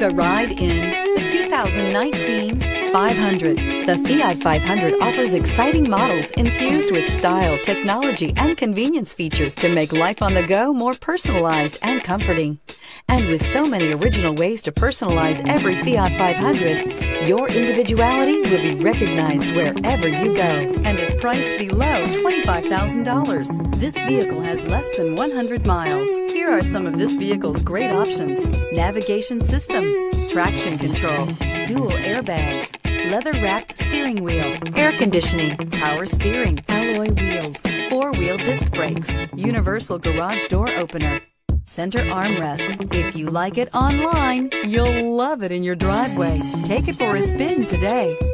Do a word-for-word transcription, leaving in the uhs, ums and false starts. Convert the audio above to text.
Take a ride in the two thousand nineteen five hundred. The Fiat five hundred offers exciting models infused with style, technology, and convenience features to make life on the go more personalized and comforting. And with so many original ways to personalize every Fiat five hundred, your individuality will be recognized wherever you go and is priced below twenty-five thousand dollars. This vehicle has less than one hundred miles. Here are some of this vehicle's great options: navigation system, traction control, dual airbags, leather-wrapped steering wheel, air conditioning, power steering, alloy wheels, four-wheel disc brakes, universal garage door opener, center armrest. If you like it online, you'll love it in your driveway. Take it for a spin today.